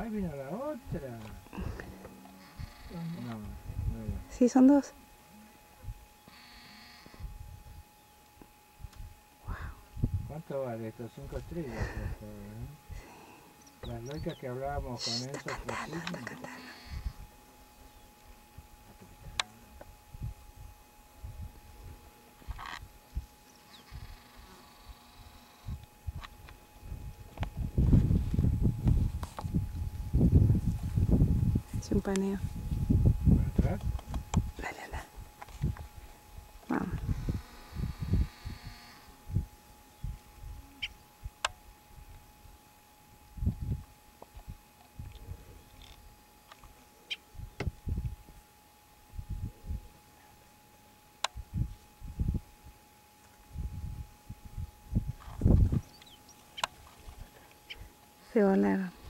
Ahí vino la otra. No, no. Sí, son dos. ¿Cuánto vale esto? 5 estrellas. Esto, ¿eh? Las loicas que hablábamos con Enzo. Es un paneo. ¿Para atrás? Dale, anda. Vamos. Se volaron.